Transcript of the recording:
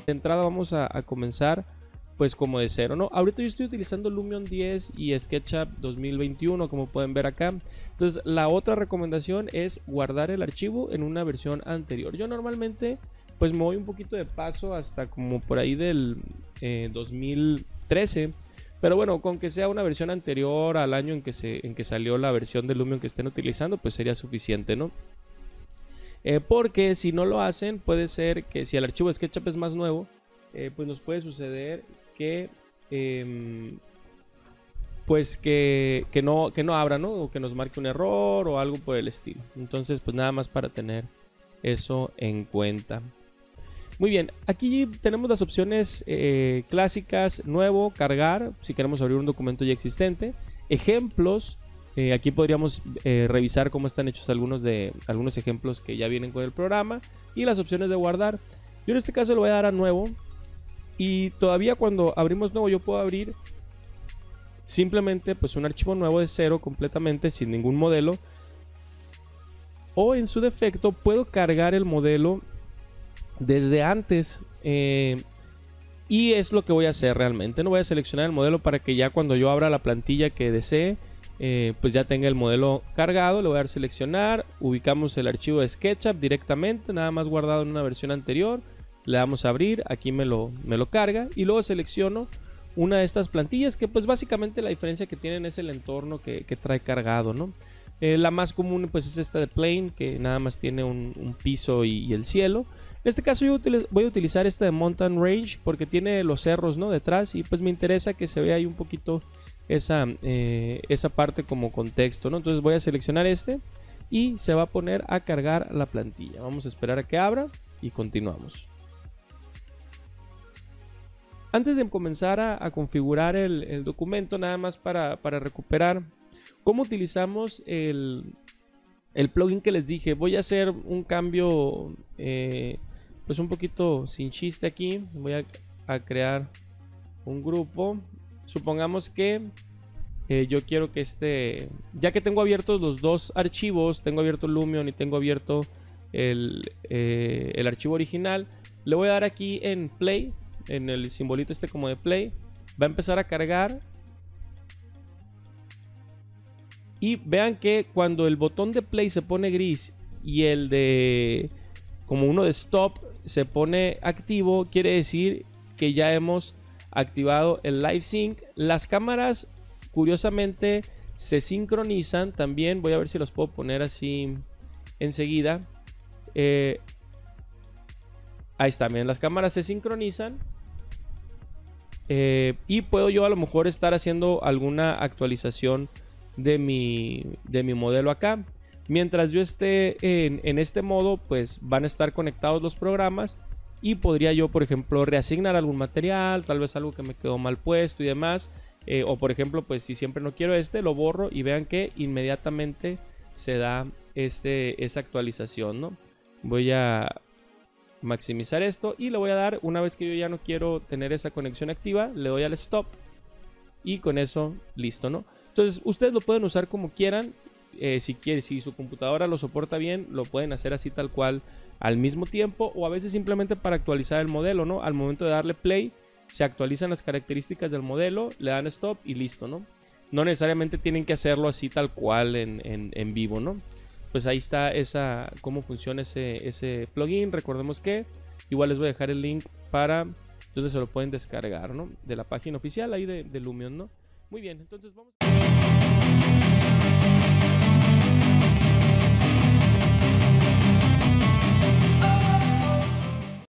De entrada vamos a comenzar pues como de cero, ¿no? Ahorita yo estoy utilizando Lumion 10 y SketchUp 2021, como pueden ver acá. Entonces la otra recomendación es guardar el archivo en una versión anterior. Yo normalmente pues me voy un poquito de paso hasta como por ahí del 2013. Pero bueno, con que sea una versión anterior al año en que salió la versión de Lumion que estén utilizando, pues sería suficiente, ¿no? Porque si no lo hacen, puede ser que si el archivo de SketchUp es más nuevo, pues nos puede suceder que pues que no abra, ¿no? O que nos marque un error o algo por el estilo. Entonces pues nada más para tener eso en cuenta. Muy bien, aquí tenemos las opciones clásicas: nuevo, cargar, si queremos abrir un documento ya existente, ejemplos. Aquí podríamos revisar cómo están hechos algunos ejemplos que ya vienen con el programa, y las opciones de guardar. Yo en este caso le voy a dar a nuevo. Y todavía cuando abrimos nuevo, yo puedo abrir simplemente pues un archivo nuevo de cero completamente sin ningún modelo. O en su defecto puedo cargar el modelo desde antes. Y es lo que voy a hacer realmente. No voy a seleccionar el modelo para que ya cuando yo abra la plantilla que desee, pues ya tenga el modelo cargado. Le voy a dar seleccionar. Ubicamos el archivo de SketchUp directamente, nada más guardado en una versión anterior. Le damos a abrir, aquí me lo carga y luego selecciono una de estas plantillas que pues básicamente la diferencia que tienen es el entorno que trae cargado, ¿no? La más común pues es esta de Plane, que nada más tiene un piso y el cielo. En este caso yo voy a utilizar esta de Mountain Range porque tiene los cerros, ¿no?, detrás, y pues me interesa que se vea ahí un poquito esa parte como contexto, ¿no? Entonces voy a seleccionar este y se va a poner a cargar la plantilla. Vamos a esperar a que abra y continuamos. Antes de comenzar a configurar el documento, nada más para recuperar cómo utilizamos el plugin que les dije. Voy a hacer un cambio pues un poquito sin chiste aquí. Voy a crear un grupo. Supongamos que yo quiero que ya que tengo abiertos los dos archivos, tengo abierto Lumion y tengo abierto el archivo original, le voy a dar aquí en Play, en el simbolito como de Play. Va a empezar a cargar. Y vean que cuando el botón de Play se pone gris y el de como uno de Stop se pone activo, quiere decir que ya hemos activado el Live Sync. Las cámaras curiosamente se sincronizan también. Voy a ver si los puedo poner así enseguida. Ahí está, miren, las cámaras se sincronizan. Y puedo yo a lo mejor estar haciendo alguna actualización de mi modelo acá. Mientras yo esté en este modo, pues van a estar conectados los programas y podría yo, por ejemplo, reasignar algún material, tal vez algo que me quedó mal puesto y demás. O por ejemplo, pues si siempre no quiero lo borro, y vean que inmediatamente se da esa actualización, ¿no? Voy a maximizar esto y le voy a dar, una vez que yo ya no quiero tener esa conexión activa, le doy al stop y con eso listo, ¿no? Entonces ustedes lo pueden usar como quieran. Si su computadora lo soporta bien, lo pueden hacer así tal cual al mismo tiempo, o a veces simplemente para actualizar el modelo, ¿no? Al momento de darle play se actualizan las características del modelo, le dan stop y listo, ¿no? No necesariamente tienen que hacerlo así tal cual en vivo, ¿no? Pues ahí está cómo funciona ese plugin. Recordemos que igual les voy a dejar el link para donde se lo pueden descargar, ¿no? De la página oficial ahí de Lumion, ¿no? Muy bien, entonces vamos.